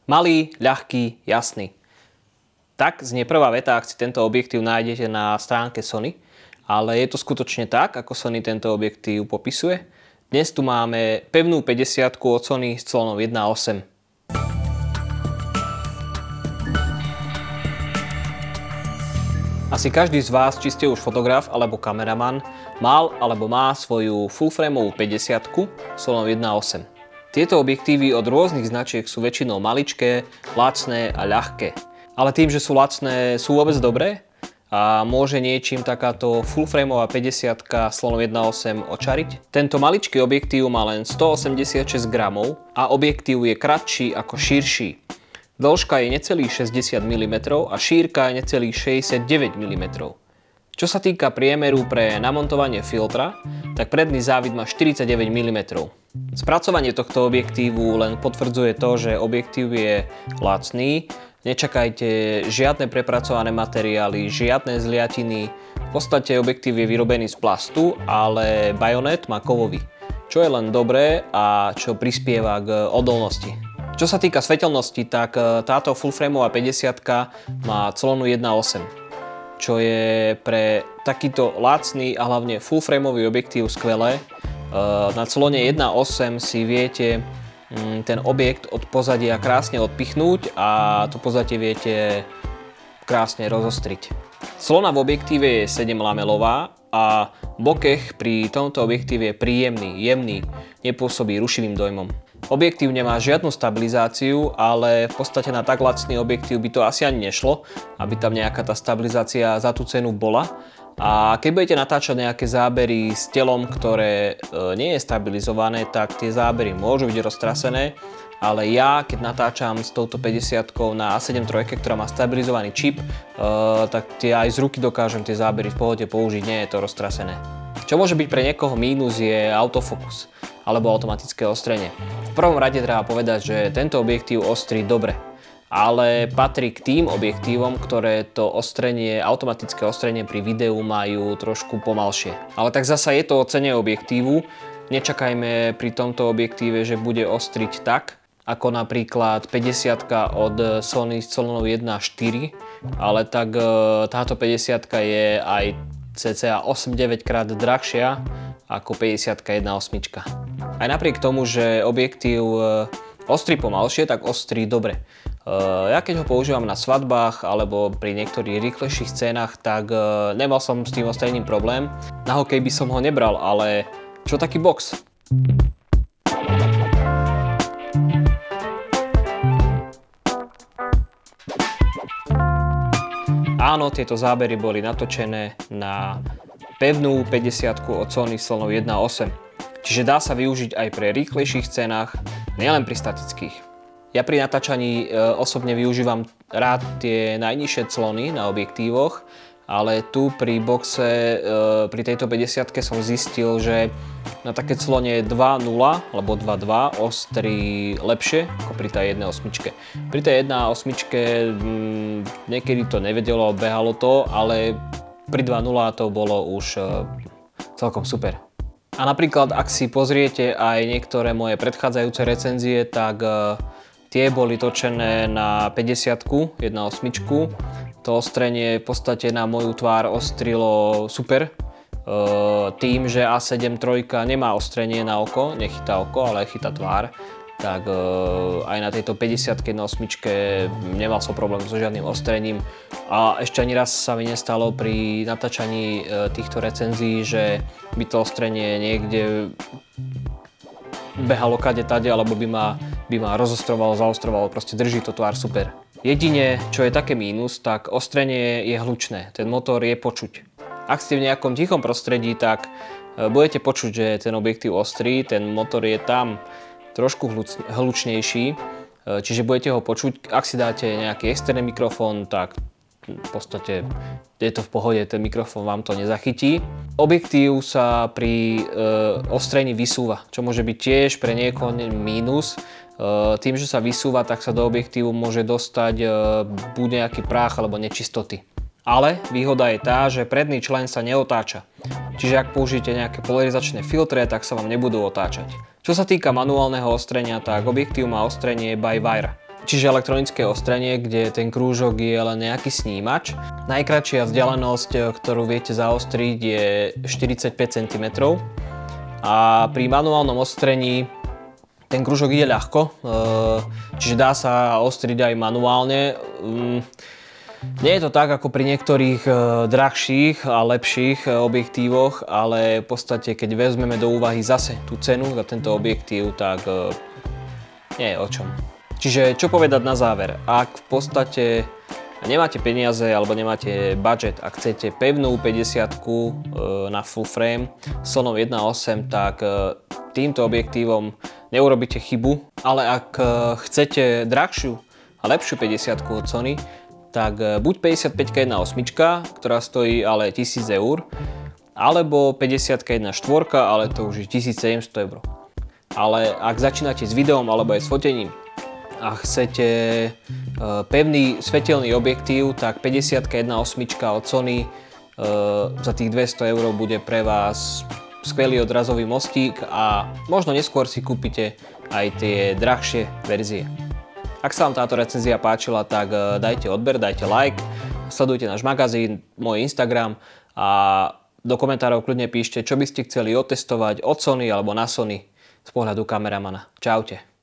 Malý, ľahký, jasný. Tak znie prvá veta, ak si tento objektív nájdete na stránke Sony, ale je to skutočne tak, ako Sony tento objektív popisuje. Dnes tu máme pevnú 50 od Sony s clonou 1.8. Asi každý z vás, či ste už fotograf alebo kameraman, mal alebo má svoju full-frameovú 50 s clonou 1.8. Tieto objektívy od rôznych značiek sú väčšinou maličké, lacné a ľahké. Ale tým, že sú lacné, sú vôbec dobré? A môže niečím takáto full-frameová 50 s clonou 1.8 očariť? Tento maličký objektív má len 186 gramov a objektív je kratší ako širší. Dĺžka je necelých 60 mm a šírka je necelých 69 mm. Čo sa týka priemeru pre namontovanie filtra, tak predný závid má 49 mm. Spracovanie tohto objektívu len potvrdzuje to, že objektív je lacný. Nečakajte žiadne prepracované materiály, žiadne zliatiny. V podstate objektív je vyrobený z plastu, ale bajonet má kovový, čo je len dobré a čo prispieva k odolnosti. Čo sa týka svetelnosti, tak táto full-frameová 50 má clonu 1.8, čo je pre takýto lacný a hlavne full-frameový objektív skvelé. Na clone 1.8 si viete ten objekt od pozadia krásne odpichnúť a to pozadie viete krásne rozostriť. Clona v objektíve je 7 lamelová a bokeh pri tomto objektíve je príjemný, jemný, nepôsobí rušivým dojmom. Objektív nemá žiadnu stabilizáciu, ale v podstate na tak lacný objektív by to asi ani nešlo, aby tam nejaká tá stabilizácia za tú cenu bola. A keď budete natáčať nejaké zábery s telom, ktoré nie je stabilizované, tak tie zábery môžu byť roztrasené, ale ja, keď natáčam s touto 50 na A7 III, ktorá má stabilizovaný čip, tak aj z ruky dokážem tie zábery v pohode použiť, nie je to roztrasené. Čo môže byť pre niekoho mínus je autofokus alebo automatické ostrenie. V prvom rade treba povedať, že tento objektív ostrí dobre, ale patrí k tým objektívom, ktoré to ostrenie, automatické ostrenie pri videu majú trošku pomalšie. Ale tak zasa je to o cene objektívu. Nečakajme pri tomto objektíve, že bude ostriť tak, ako napríklad 50 od Sony s clonou 1.4, ale tak táto 50 je aj cca 8-9 krát drahšia ako 50 1.8. Aj napriek tomu, že objektív ostrí pomalšie, tak ostrí dobre. Ja keď ho používam na svadbách alebo pri niektorých rýchlejších scénach, tak nemal som s tým ostrením problém. Na hokej by som ho nebral, ale čo taký box? Áno, tieto zábery boli natočené na pevnú 50 od Sony s clonou 1.8. Čiže dá sa využiť aj pri rýchlejších scénach, nielen pri statických. Ja pri natáčaní osobne využívam rád tie najnižšie clony na objektívoch, ale tu pri boxe, pri tejto 50 som zistil, že na také clone 2.0 alebo 2.2 ostrí lepšie ako pri tej 1.8. Pri tej 1.8 niekedy to nevedelo, behalo to, ale pri 2.0 to bolo už celkom super. A napríklad, ak si pozriete aj niektoré moje predchádzajúce recenzie, tak tie boli točené na 50 1.8. To ostrenie v podstate na moju tvár ostrilo super. Tým, že A7 III nemá ostrenie na oko, nechytá oko, ale chytá tvár, tak aj na tejto 50 1.8 nemal som problém so žiadnym ostrením. A ešte ani raz sa mi nestalo pri natáčaní týchto recenzií, že by to ostrenie niekde behalo kade tade, alebo by ma rozostrovalo, zaostrovalo, proste drží to tvár super. Jedine, čo je také mínus, tak ostrenie je hlučné, ten motor je počuť. Ak ste v nejakom tichom prostredí, tak budete počuť, že ten objektív ostrí, ten motor je tam trošku hlučnejší, čiže budete ho počuť. Ak si dáte nejaký externý mikrofón, tak v podstate je to v pohode, ten mikrofón vám to nezachytí. Objektív sa pri ostrení vysúva, čo môže byť tiež pre niekoho mínus. Tým, že sa vysúva, tak sa do objektívu môže dostať buď nejaký prach alebo nečistoty. Ale výhoda je tá, že predný člen sa neotáča. Čiže ak použijete nejaké polarizačné filtre, tak sa vám nebudú otáčať. Čo sa týka manuálneho ostrenia, tak objektív má ostrenie by wire. čiže elektronické ostrenie, kde ten krúžok je len nejaký snímač. Najkratšia vzdialenosť, ktorú viete zaostriť, je 45 cm. A pri manuálnom ostrení ten krúžok ide ľahko, čiže dá sa ostriť aj manuálne. Nie je to tak ako pri niektorých drahších a lepších objektívoch, ale v podstate keď vezmeme do úvahy zase tú cenu za tento objektív, tak nie je o čom. Čiže čo povedať na záver? Ak v podstate nemáte peniaze alebo nemáte budget a chcete pevnú 50-ku na full frame Sonom 1.8, tak týmto objektívom neurobíte chybu, ale ak chcete drahšiu a lepšiu 50-ku od Sony, tak buď 55 1.8, ktorá stojí ale 1000 eur, alebo 50 1.4, ale to už je 1700 eur. Ale ak začínate s videom alebo aj s fotením a chcete pevný svetelný objektív, tak 50 1.8 od Sony za tých 200 eur bude pre vás skvelý odrazový mostík a možno neskôr si kúpite aj tie drahšie verzie. Ak sa vám táto recenzia páčila, tak dajte odber, dajte like, sledujte náš magazín, môj Instagram a do komentárov kľudne píšte, čo by ste chceli otestovať od Sony alebo na Sony z pohľadu kameramana. Čaute.